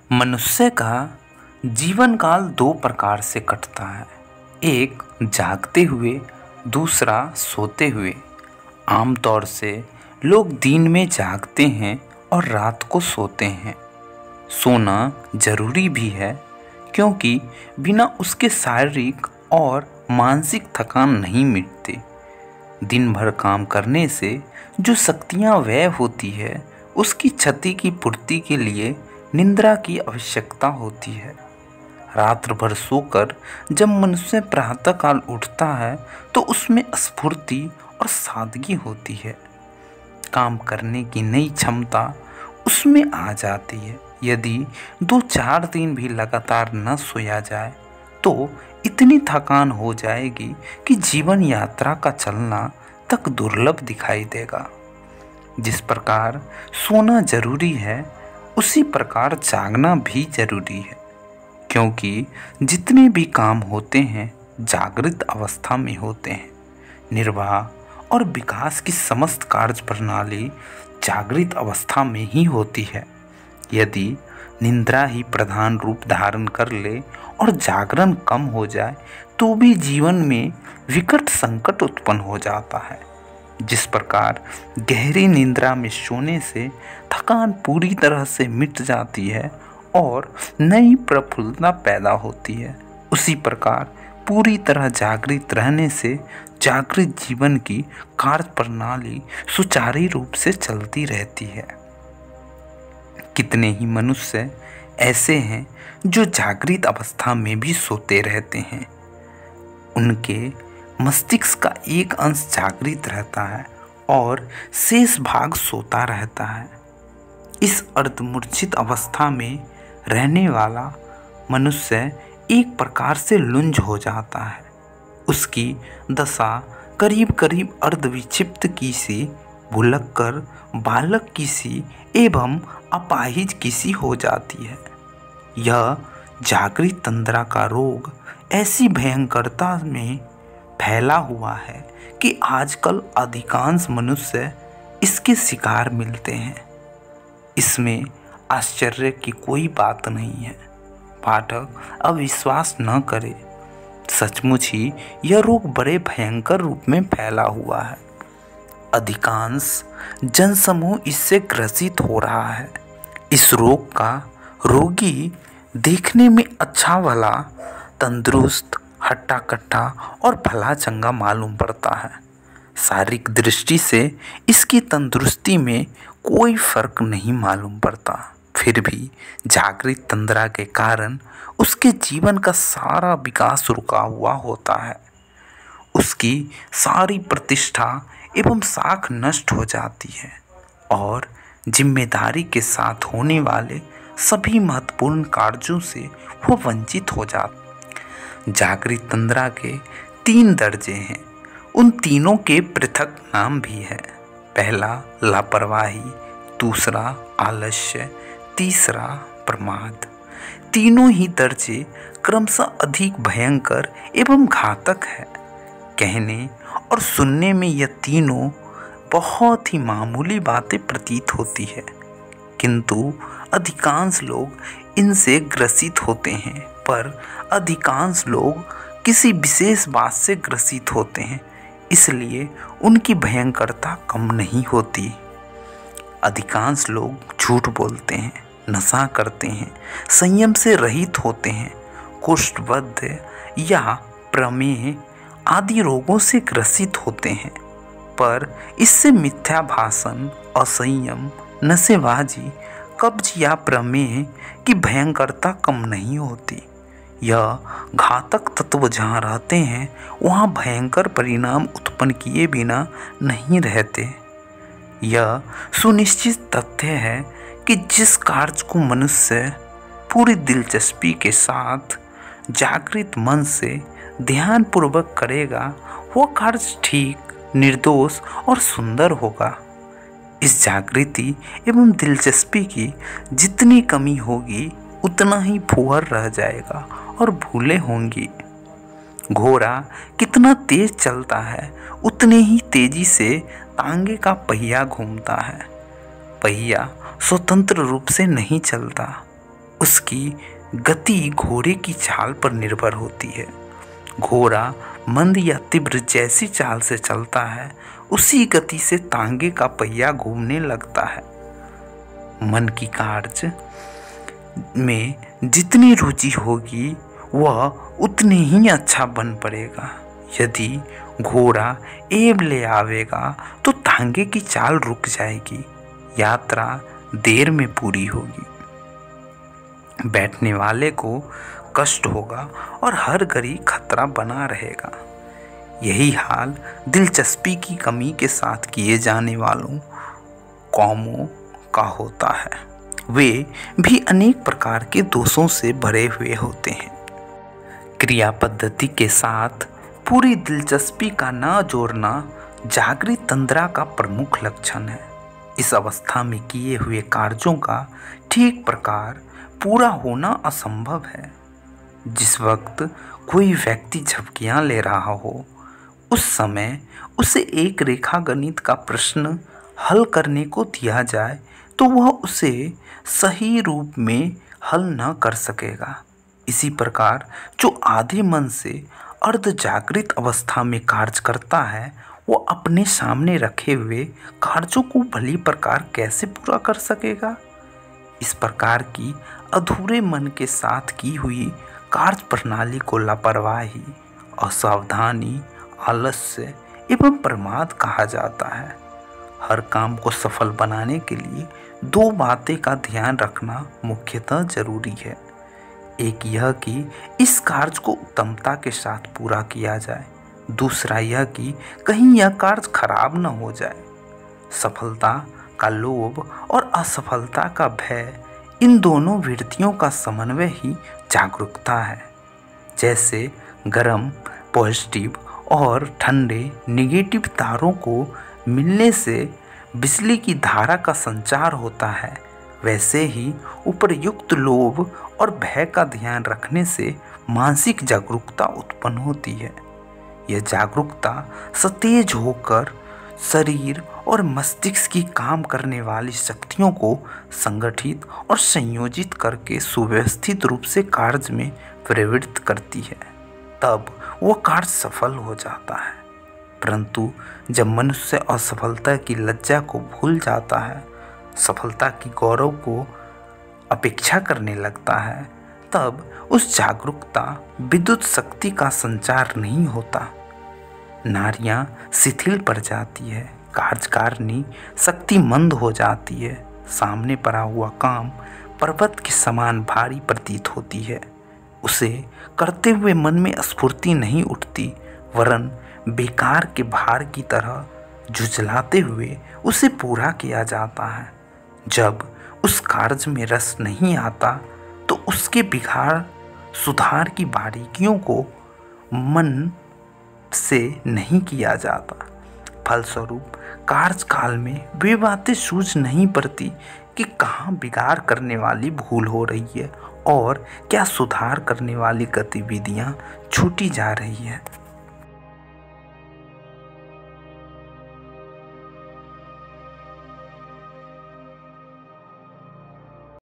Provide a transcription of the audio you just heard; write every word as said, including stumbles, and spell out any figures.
मनुष्य का जीवन काल दो प्रकार से कटता है। एक जागते हुए, दूसरा सोते हुए। आमतौर से लोग दिन में जागते हैं और रात को सोते हैं। सोना जरूरी भी है, क्योंकि बिना उसके शारीरिक और मानसिक थकान नहीं मिटती। दिन भर काम करने से जो शक्तियाँ व्यय होती है, उसकी क्षति की पूर्ति के लिए निद्रा की आवश्यकता होती है। रात्र भर सोकर जब मनुष्य प्रातःकाल उठता है तो उसमें स्फूर्ति और सादगी होती है। काम करने की नई क्षमता उसमें आ जाती है। यदि दो चार दिन भी लगातार न सोया जाए तो इतनी थकान हो जाएगी कि जीवन यात्रा का चलना तक दुर्लभ दिखाई देगा। जिस प्रकार सोना जरूरी है, उसी प्रकार जागना भी जरूरी है, क्योंकि जितने भी काम होते हैं जागृत अवस्था में होते हैं। निर्वाह और विकास की समस्त कार्य प्रणाली जागृत अवस्था में ही होती है। यदि निद्रा ही प्रधान रूप धारण कर ले और जागरण कम हो जाए तो भी जीवन में विकट संकट उत्पन्न हो जाता है। जिस प्रकार गहरी निद्रा में सोने से थकान पूरी तरह से मिट जाती है और नई प्रफुल्लता पैदा होती है, उसी प्रकार पूरी तरह जागृत रहने से जागृत जीवन की कार्य प्रणाली सुचारू रूप से चलती रहती है। कितने ही मनुष्य ऐसे हैं जो जागृत अवस्था में भी सोते रहते हैं। उनके मस्तिष्क का एक अंश जागृत रहता है और शेष भाग सोता रहता है। इस अर्धमूर्छित अवस्था में रहने वाला मनुष्य एक प्रकार से लुंज हो जाता है। उसकी दशा करीब करीब अर्धविक्षिप्त की सी, भुलक कर बालक की सी एवं अपाहिज की सी हो जाती है। यह जागृत तंद्रा का रोग ऐसी भयंकरता में फैला हुआ है कि आजकल अधिकांश मनुष्य इसके शिकार मिलते हैं। इसमें आश्चर्य की कोई बात नहीं है। पाठक अब विश्वास न करे, सचमुच ही यह रोग बड़े भयंकर रूप में फैला हुआ है। अधिकांश जनसमूह इससे ग्रसित हो रहा है। इस रोग का रोगी देखने में अच्छा भला, तंदुरुस्त, हट्टा कट्टा और भला चंगा मालूम पड़ता है। शारीरिक दृष्टि से इसकी तंदुरुस्ती में कोई फर्क नहीं मालूम पड़ता। फिर भी जागृत तंद्रा के कारण उसके जीवन का सारा विकास रुका हुआ होता है। उसकी सारी प्रतिष्ठा एवं साख नष्ट हो जाती है और जिम्मेदारी के साथ होने वाले सभी महत्वपूर्ण कार्यों से वो वंचित हो जाता है। जागृत तंद्रा के तीन दर्जे हैं। उन तीनों के पृथक नाम भी है। पहला लापरवाही, दूसरा आलस्य, तीसरा प्रमाद। तीनों ही दर्जे क्रमशः अधिक भयंकर एवं घातक है। कहने और सुनने में यह तीनों बहुत ही मामूली बातें प्रतीत होती है, किंतु अधिकांश लोग इनसे ग्रसित होते हैं। पर अधिकांश लोग किसी विशेष बात से ग्रसित होते हैं, इसलिए उनकी भयंकरता कम नहीं होती। अधिकांश लोग झूठ बोलते हैं, नशा करते हैं, संयम से रहित होते हैं, कुष्ठबद्ध या प्रमेह आदि रोगों से ग्रसित होते हैं। पर इससे मिथ्या भाषण, असंयम, नशेबाजी, कब्ज या प्रमेह की भयंकरता कम नहीं होती। यह घातक तत्व जहाँ रहते हैं वहाँ भयंकर परिणाम उत्पन्न किए बिना नहीं रहते। यह सुनिश्चित तथ्य है कि जिस कार्य को मनुष्य पूरी दिलचस्पी के साथ जागृत मन से ध्यानपूर्वक करेगा, वह कार्य ठीक, निर्दोष और सुंदर होगा। इस जागृति एवं दिलचस्पी की जितनी कमी होगी उतना ही फुहर रह जाएगा और भूले होंगी। घोड़ा कितना तेज चलता है, उतने ही तेजी से तांगे का पहिया घूमता है। पहिया स्वतंत्र रूप से नहीं चलता, उसकी गति घोड़े की चाल पर निर्भर होती है। घोड़ा मंद या तीव्र जैसी चाल से चलता है, उसी गति से तांगे का पहिया घूमने लगता है। मन की कार्य में जितनी रुचि होगी वह उतने ही अच्छा बन पड़ेगा। यदि घोड़ा एब ले आवेगा तो तांगे की चाल रुक जाएगी, यात्रा देर में पूरी होगी, बैठने वाले को कष्ट होगा और हर घड़ी खतरा बना रहेगा। यही हाल दिलचस्पी की कमी के साथ किए जाने वालों कामों का होता है। वे भी अनेक प्रकार के दोषों से भरे हुए होते हैं। क्रिया पद्धति के साथ पूरी दिलचस्पी का न जोड़ना जागृत तंद्रा का प्रमुख लक्षण है। इस अवस्था में किए हुए कार्यों का ठीक प्रकार पूरा होना असंभव है। जिस वक्त कोई व्यक्ति झपकियां ले रहा हो, उस समय उसे एक रेखा गणित का प्रश्न हल करने को दिया जाए तो वह उसे सही रूप में हल न कर सकेगा। इसी प्रकार जो आधे मन से अर्ध जागृत अवस्था में कार्य करता है, वो अपने सामने रखे हुए कार्यों को भली प्रकार कैसे पूरा कर सकेगा। इस प्रकार की अधूरे मन के साथ की हुई कार्य प्रणाली को लापरवाही, असावधानी, आलस्य एवं प्रमाद कहा जाता है। हर काम को सफल बनाने के लिए दो बातें का ध्यान रखना मुख्यतः जरूरी है। एक यह कि इस कार्य को उत्तमता के साथ पूरा किया जाए, दूसरा यह कि कहीं यह कार्य खराब न हो जाए। सफलता का लोभ और असफलता का भय, इन दोनों वृत्तियों का समन्वय ही जागरूकता है। जैसे गर्म पॉजिटिव और ठंडे नेगेटिव तारों को मिलने से बिजली की धारा का संचार होता है, वैसे ही उपरयुक्त लोभ और भय का ध्यान रखने से मानसिक जागरूकता उत्पन्न होती है। यह जागरूकता सतेज होकर शरीर और मस्तिष्क की काम करने वाली शक्तियों को संगठित और संयोजित करके सुव्यवस्थित रूप से कार्य में प्रवृत्त करती है। तब वह कार्य सफल हो जाता है। परंतु जब मनुष्य असफलता की लज्जा को भूल जाता है, सफलता की गौरव को अपेक्षा करने लगता है, तब उस जागरूकता विद्युत शक्ति का संचार नहीं होता। नारियां शिथिल पड़ जाती है, कार्यकारिणी शक्ति मंद हो जाती है, सामने पड़ा हुआ काम पर्वत के समान भारी प्रतीत होती है। उसे करते हुए मन में स्फूर्ति नहीं उठती, वरन बेकार के भार की तरह झुझलाते हुए उसे पूरा किया जाता है। जब उस कार्य में रस नहीं आता तो उसके बिगाड़ सुधार की बारीकियों को मन से नहीं किया जाता। फलस्वरूप कार्यकाल में वे बातें सूझ नहीं पड़ती कि कहाँ बिगाड़ करने वाली भूल हो रही है और क्या सुधार करने वाली गतिविधियाँ छूटी जा रही है।